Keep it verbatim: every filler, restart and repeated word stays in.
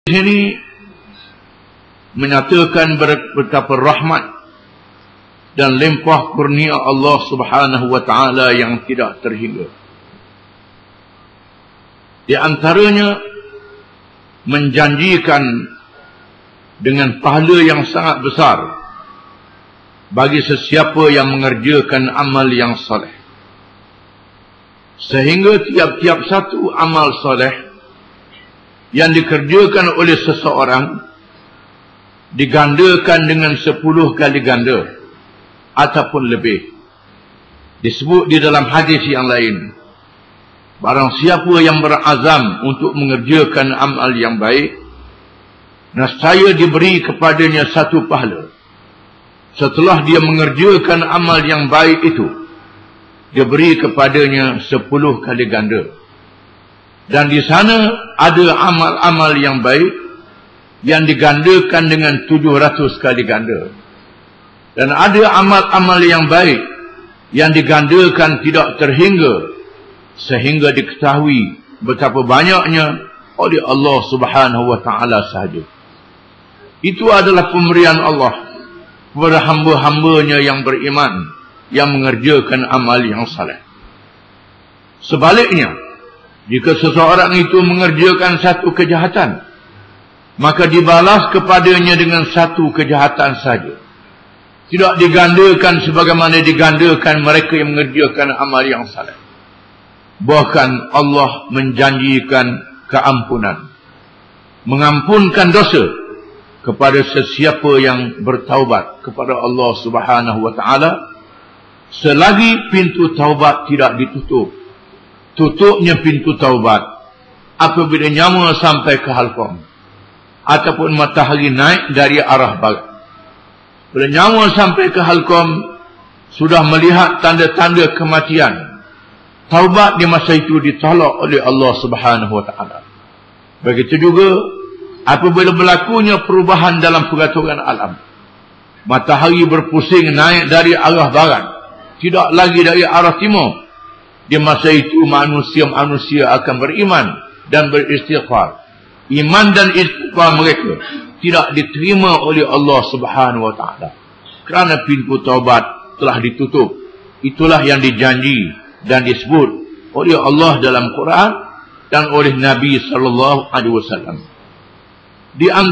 Sini menyatakan betapa rahmat dan limpah kurnia Allah Subhanahu wa taala yang tidak terhingga. Di antaranya menjanjikan dengan pahala yang sangat besar bagi sesiapa yang mengerjakan amal yang soleh. Sehingga tiap-tiap satu amal soleh yang dikerjakan oleh seseorang digandakan dengan sepuluh kali ganda ataupun lebih. Disebut di dalam hadis yang lain, barang siapa yang berazam untuk mengerjakan amal yang baik, nescaya diberi kepadanya satu pahala. Setelah dia mengerjakan amal yang baik itu, diberi kepadanya sepuluh kali ganda. Dan di sana ada amal-amal yang baik yang digandakan dengan tujuh ratus kali ganda. Dan ada amal-amal yang baik yang digandakan tidak terhingga, sehingga diketahui betapa banyaknya oleh Allah Subhanahu wa taala sahaja. Itu adalah pemberian Allah kepada hamba-hambanya yang beriman, yang mengerjakan amal yang saleh. Sebaliknya, jika seseorang itu mengerjakan satu kejahatan, maka dibalas kepadanya dengan satu kejahatan saja. Tidak digandakan sebagaimana digandakan mereka yang mengerjakan amal yang saleh. Bahkan Allah menjanjikan keampunan, mengampunkan dosa kepada sesiapa yang bertaubat kepada Allah Subhanahu wa taala, selagi pintu taubat tidak ditutup. Tutupnya pintu taubat apabila nyawa sampai ke halqam ataupun matahari naik dari arah barat. Bila nyawa sampai ke halqam, sudah melihat tanda-tanda kematian, taubat di masa itu ditolak oleh Allah Subhanahu wa taala. Begitu juga apabila berlakunya perubahan dalam peraturan alam, matahari berpusing naik dari arah barat, tidak lagi dari arah timur. Di masa itu manusia-manusia akan beriman dan beristighfar. Iman dan istighfar mereka tidak diterima oleh Allah Subhanahu wa taala kerana pintu taubat telah ditutup. Itulah yang dijanji dan disebut oleh Allah dalam Quran dan oleh Nabi sallallahu alaihi wasallam. Di